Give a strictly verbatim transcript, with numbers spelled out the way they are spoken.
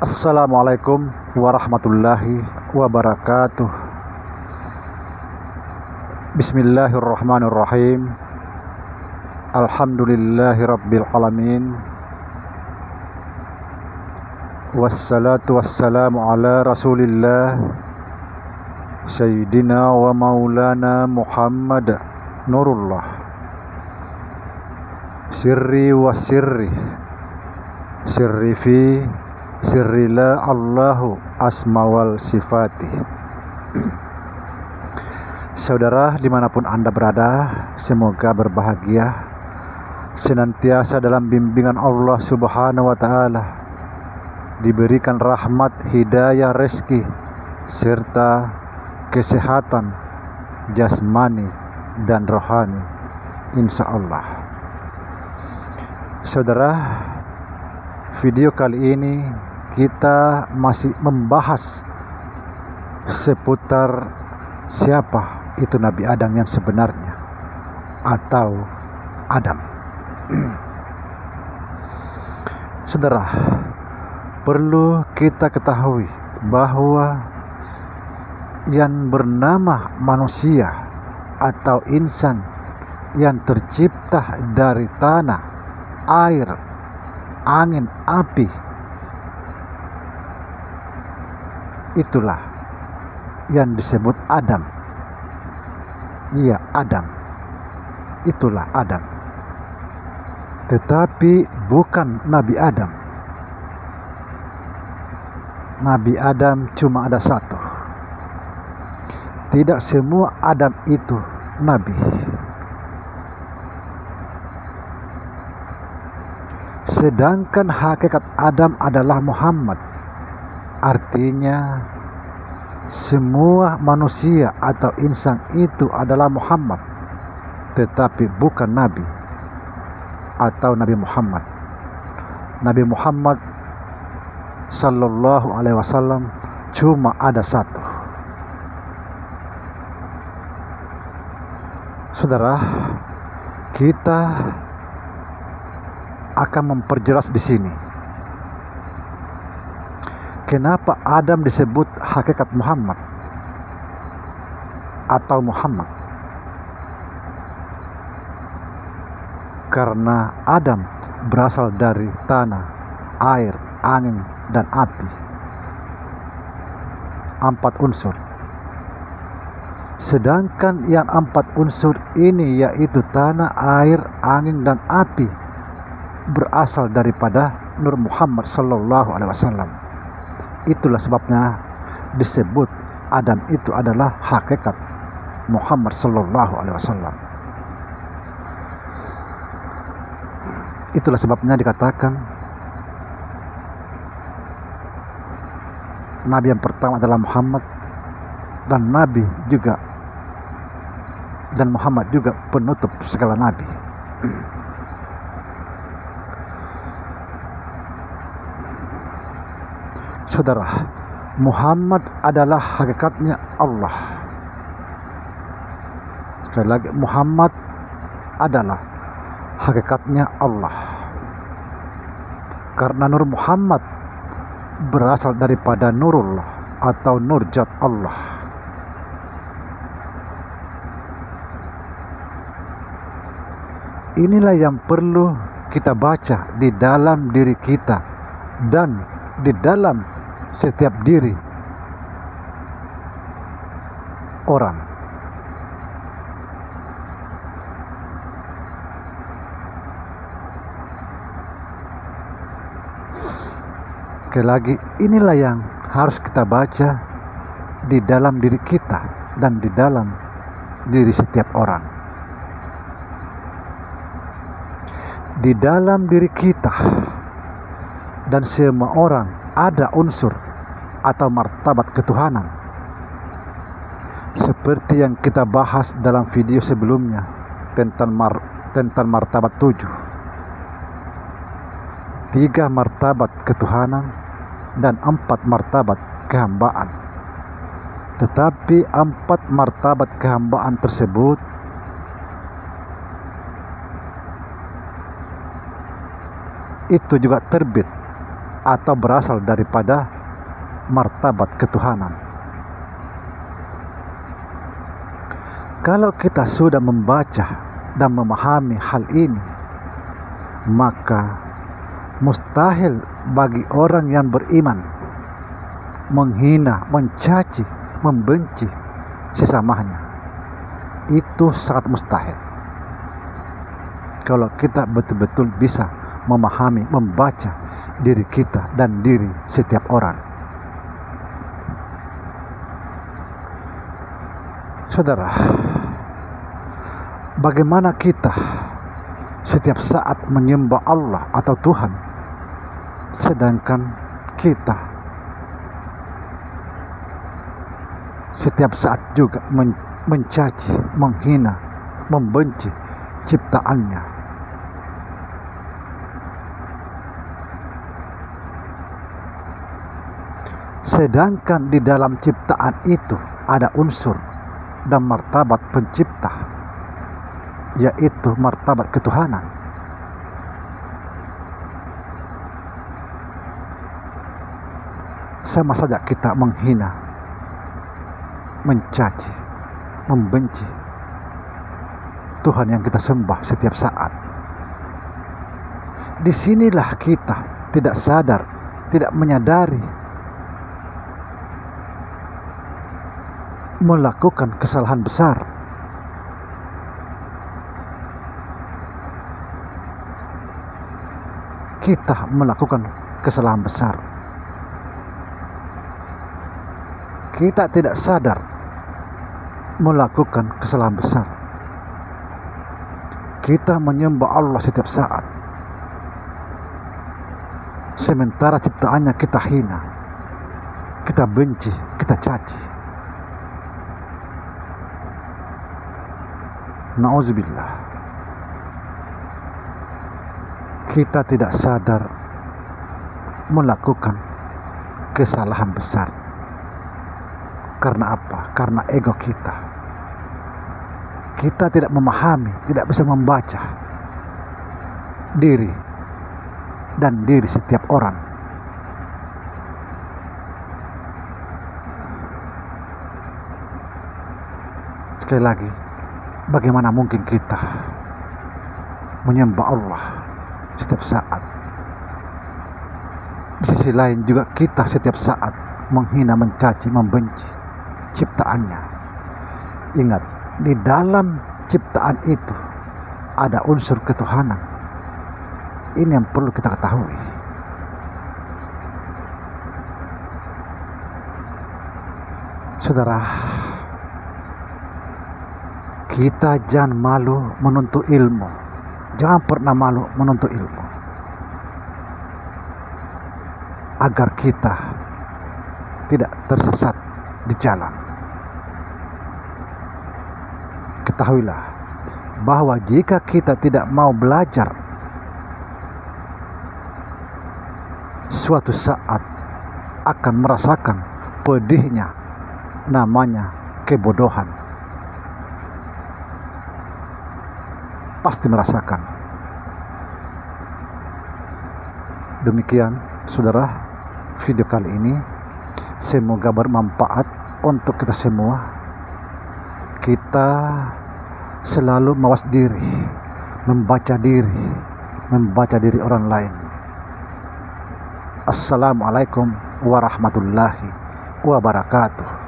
Assalamualaikum warahmatullahi wabarakatuh. Bismillahirrahmanirrahim. Alhamdulillahi rabbil alamin. Wassalatu wassalamu ala rasulillah Sayyidina wa maulana Muhammad Nurullah. Sirri wa sirri Sirri fi Sirri la Allahu asmawal sifati. Saudara dimanapun Anda berada, semoga berbahagia, senantiasa dalam bimbingan Allah subhanahu wa ta'ala, diberikan rahmat, hidayah, rezeki, serta kesehatan jasmani dan rohani, insya Allah. Saudara, video kali ini kita masih membahas seputar siapa itu Nabi Adam yang sebenarnya, atau Adam. Saudara, perlu kita ketahui bahwa yang bernama manusia atau insan yang tercipta dari tanah, air, angin, api, itulah yang disebut Adam. Iya, Adam. Itulah Adam. Tetapi bukan Nabi Adam. Nabi Adam cuma ada satu. Tidak semua Adam itu Nabi. Sedangkan hakikat Adam adalah Muhammad. Artinya semua manusia atau insan itu adalah Muhammad, tetapi bukan Nabi atau Nabi Muhammad. Nabi Muhammad Sallallahu Alaihi Wasallam cuma ada satu. Saudara, kita akan memperjelas di sini kenapa Adam disebut hakikat Muhammad atau Muhammad. Karena Adam berasal dari tanah, air, angin, dan api. Empat unsur. Sedangkan yang empat unsur ini, yaitu tanah, air, angin, dan api, berasal daripada Nur Muhammad Sallallahu Alaihi Wasallam. Itulah sebabnya disebut Adam itu adalah hakikat Muhammad Sallallahu Alaihi Wasallam. Itulah sebabnya dikatakan Nabi yang pertama adalah Muhammad, dan Nabi juga, dan Muhammad juga penutup segala Nabi. Saudara, Muhammad adalah hakikatnya Allah. Sekali lagi, Muhammad adalah hakikatnya Allah. Karena Nur Muhammad berasal daripada Nurullah atau Nur Zat Allah. Inilah yang perlu kita baca di dalam diri kita dan di dalam setiap diri orang. Sekali lagi, inilah yang harus kita baca di dalam diri kita dan di dalam diri setiap orang. Di dalam diri kita dan semua orang ada unsur atau martabat ketuhanan, seperti yang kita bahas dalam video sebelumnya tentang mar tentang martabat tujuh. Tiga martabat ketuhanan dan empat martabat kehambaan. Tetapi empat martabat kehambaan tersebut itu juga terbit atau berasal daripada martabat ketuhanan. Kalau kita sudah membaca dan memahami hal ini, maka mustahil bagi orang yang beriman menghina, mencaci, membenci sesamanya. Itu sangat mustahil. Kalau kita betul-betul bisa memahami, membaca diri kita dan diri setiap orang. Saudara, bagaimana kita setiap saat menyembah Allah atau Tuhan, sedangkan kita setiap saat juga men- mencaci, menghina, membenci ciptaannya. Sedangkan di dalam ciptaan itu ada unsur dan martabat pencipta, yaitu martabat ketuhanan. Sama saja kita menghina, mencaci, membenci Tuhan yang kita sembah setiap saat. Disinilah kita tidak sadar, tidak menyadari, melakukan kesalahan besar. Kita melakukan kesalahan besar. Kita tidak sadar melakukan kesalahan besar. Kita menyembah Allah setiap saat, sementara ciptaannya kita hina, kita benci, kita caci. Na'udzubillah. Kita tidak sadar melakukan kesalahan besar. Karena apa? Karena ego kita. Kita tidak memahami, tidak bisa membaca diri dan diri setiap orang. Sekali lagi, bagaimana mungkin kita menyembah Allah setiap saat, di sisi lain juga kita setiap saat menghina, mencaci, membenci ciptaannya. Ingat, di dalam ciptaan itu ada unsur ketuhanan. Ini yang perlu kita ketahui. Saudara, kita jangan malu menuntut ilmu. Jangan pernah malu menuntut ilmu, agar kita tidak tersesat di jalan. Ketahuilah bahwa jika kita tidak mau belajar, suatu saat akan merasakan pedihnya namanya kebodohan. Pasti merasakan. Demikian saudara, video kali ini semoga bermanfaat untuk kita semua. Kita selalu mawas diri, membaca diri, membaca diri orang lain. Assalamualaikum warahmatullahi wabarakatuh.